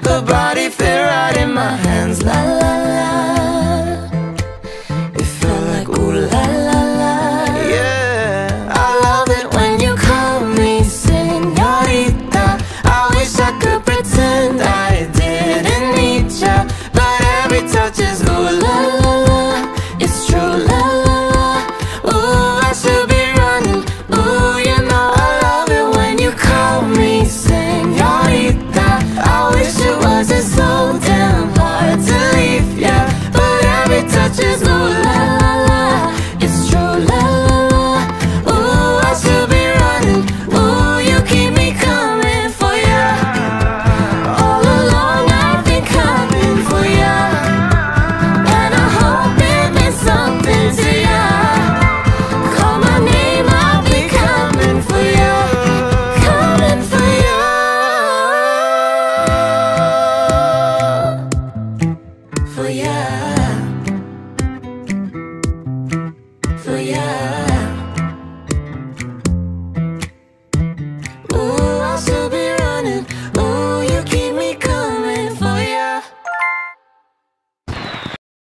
the body fit right in my hands. La la la. It felt like ooh la la la. Yeah, I love it when you call me Senorita. I wish I could pretend I didn't need ya, but every touch is ooh la la la. It's true la la la. Ooh, I should be running. Ooh, you know I love it when you call me Senorita. I wish it wasn't so damn hard to leave ya, but every touch is ooh la la la. It's true la la la. Ooh, I should be running. Ooh, you keep me coming for ya. All along I've been coming for ya, and I hope it means something to ya. Call my name, I'll be coming for ya, coming for ya, for ya.